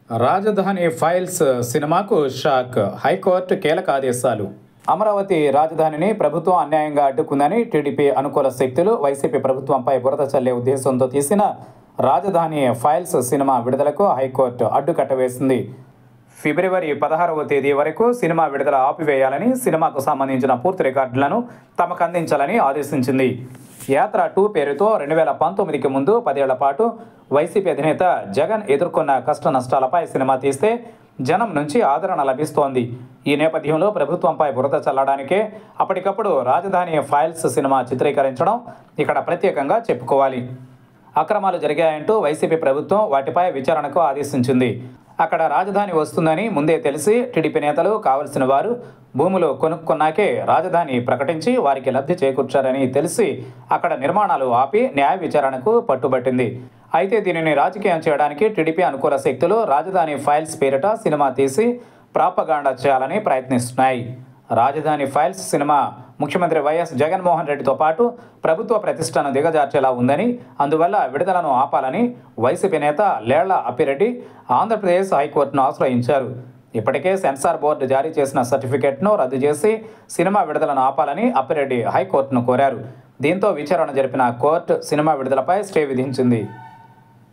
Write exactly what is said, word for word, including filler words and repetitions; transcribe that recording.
రాజధాని ఫైల్స్ సినిమాకు shock. High court కీలక ఆదేశాలు. అమరావతి రాజధానిని ప్రభుత్వం అన్యాయంగా అడ్డుకుందని టీడీపీ అనుకూల శక్తులు వైసీపీ ప్రభుత్వంపై బురద చల్లే ఉద్దేశంతో తీసిన రాజధాని ఫైల్స్ సినిమా విడుదలకు హైకోర్టు అడ్డుకట్ట వేసింది. ఫిబ్రవరి పదహారవ తేదీ వరకు సినిమా విడుదల ఆపివేయాలని, సినిమాకు సంబంధించిన పూర్తి రికార్డులను తమకు అందించాలని ఆదేశించింది. యాత్ర టూ పేరుతో రెండు వేల పంతొమ్మిదికి ముందు పదేళ్ల పాటు వైసీపీ అధినేత జగన్ ఎదుర్కొన్న కష్ట నష్టాలపై సినిమా తీస్తే జనం నుంచి ఆదరణ లభిస్తోంది. ఈ నేపథ్యంలో ప్రభుత్వంపై బురద చల్లడానికే అప్పటికప్పుడు రాజధాని ఫైల్స్ సినిమా చిత్రీకరించడం ఇక్కడ ప్రత్యేకంగా చెప్పుకోవాలి. అక్రమాలు జరిగాయంటూ వైసీపీ ప్రభుత్వం వాటిపై విచారణకు ఆదేశించింది. అక్కడ రాజధాని వస్తుందని ముందే తెలిసి టీడీపీ నేతలు కావలసిన వారు భూములు కొనుక్కున్నాకే రాజధాని ప్రకటించి వారికి లబ్ధి చేకూర్చారని తెలిసి అక్కడ నిర్మాణాలు ఆపి న్యాయ విచారణకు పట్టుబట్టింది. అయితే దీనిని రాజకీయం చేయడానికి టీడీపీ అనుకూల శక్తులు రాజధాని ఫైల్స్ పేరిట సినిమా తీసి ప్రాపగాండా చేయాలని ప్రయత్నిస్తున్నాయి. రాజధాని ఫైల్స్ సినిమా ముఖ్యమంత్రి వైఎస్ జగన్మోహన్ రెడ్డితో పాటు ప్రభుత్వ ప్రతిష్టను దిగజార్చేలా ఉందని, అందువల్ల విడుదలను ఆపాలని వైసీపీ నేత లేళ్ల అప్పిరెడ్డి ఆంధ్రప్రదేశ్ హైకోర్టును ఆశ్రయించారు. ఇప్పటికే సెన్సార్ బోర్డు జారీ చేసిన సర్టిఫికెట్ను రద్దు చేసి సినిమా విడుదలను ఆపాలని అప్పిరెడ్డి హైకోర్టును కోరారు. దీంతో విచారణ జరిపిన కోర్టు సినిమా విడుదలపై స్టే విధించింది.